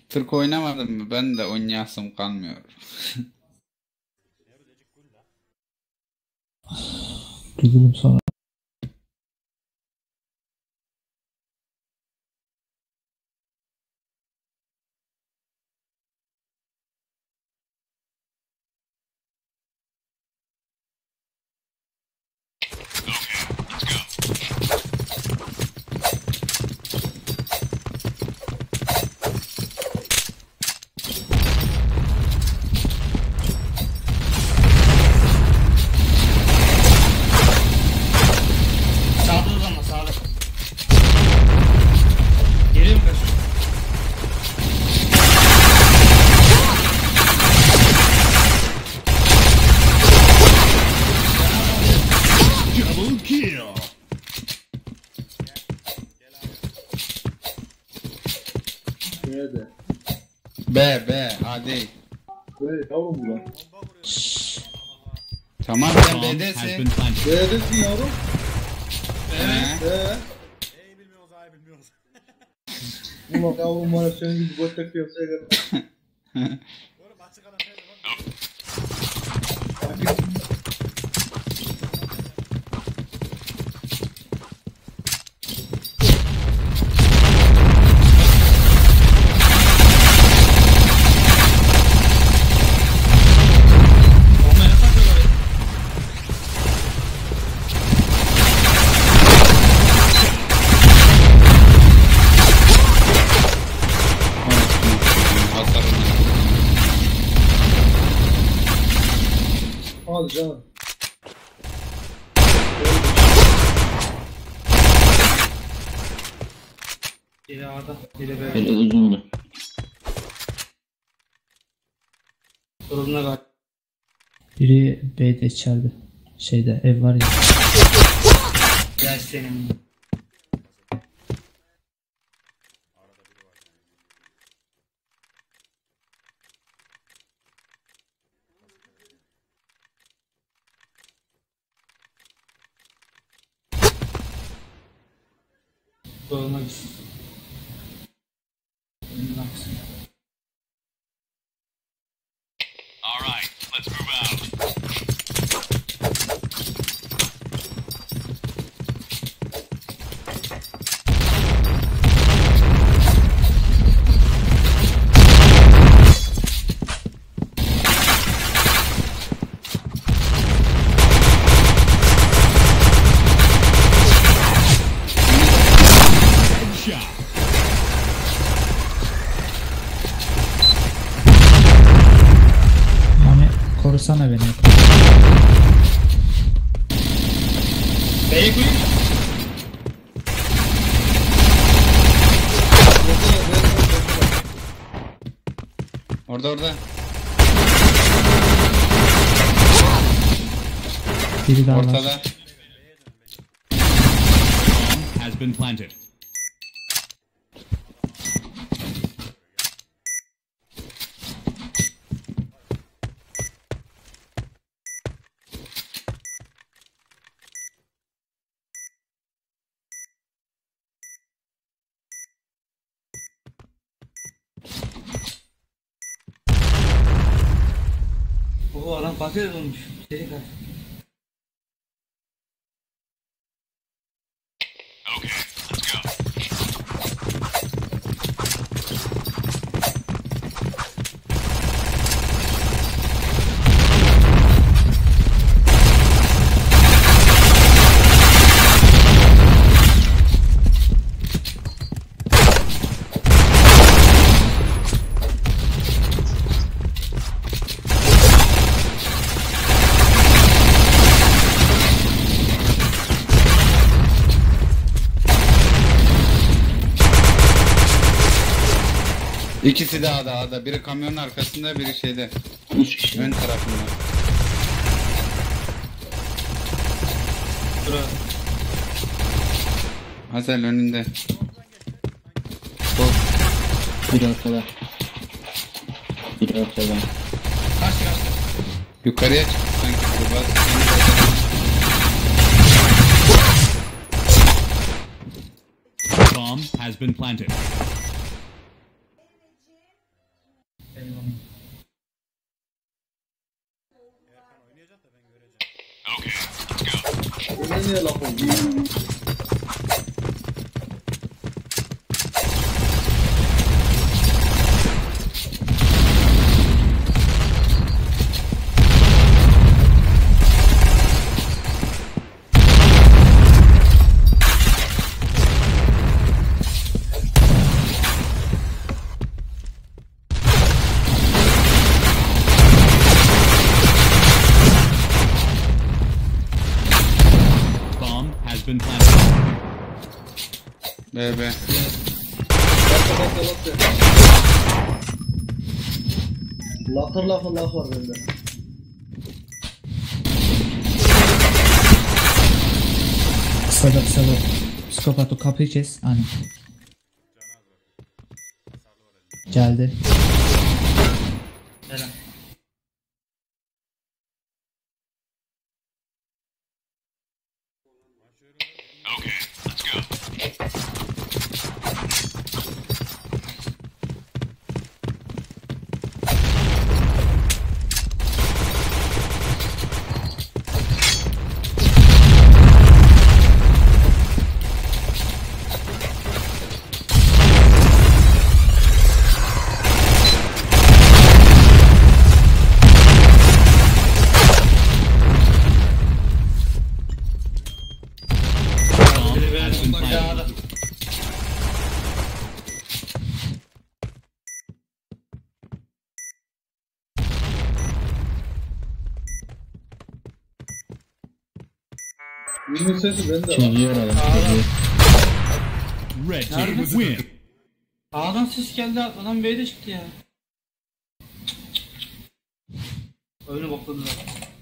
Türk oynamadım mı? Ben de oynayasım kalmıyor. Düzülüm sonra. Sağda uzanma sağda. Geliyor mu kaçıyor? Double kill. Nerede? B, A değil. Böyle yavrum bu lan. Tamam sen Bomb has B'desin. been planted. Neredesin yavrum? He. Ulan yavrum bana senin gibi boş takıyorum sevgilim. Olmaya takıyor orayı. Hasarını. Hadi canım. Biri A'da, biri B'de. Böyle uzundu. Sorununa bak. Biri B'de içeride. Şeyde ev var ya. Gel senin. Sorununa gitsin. Baksın. All right, let's move out. Headshot. Mami korusana beni. B'ye koyayım. Orada. Biri daha var. Ortada. Bomb has been planted. Bu adam bakıyor olmuş. Seri kaç. Okay, let's go. İkisi de A'da. Biri kamyonun arkasında, biri şeyde. 3 kişi. Ön tarafında. Dur abi. Hazel önünde. Biri ortada. Biri ortada. Kaç kaç. Yukarıya çıktı sanki. Bomb has been planted. Bana niye laf oldu? Bomb has been planted. B. Bakla. Laf var bende. Kısada. Psikopat o kapıyı kes. Aynen. Geldi. Helal. Okay, let's go. Bomb has been planted. Yunus sesi bende var. Geliyor adam. Red team Nerede? win. A'dan ses geldi. Adam B'de çıktı ya. Oyunu bokladılar.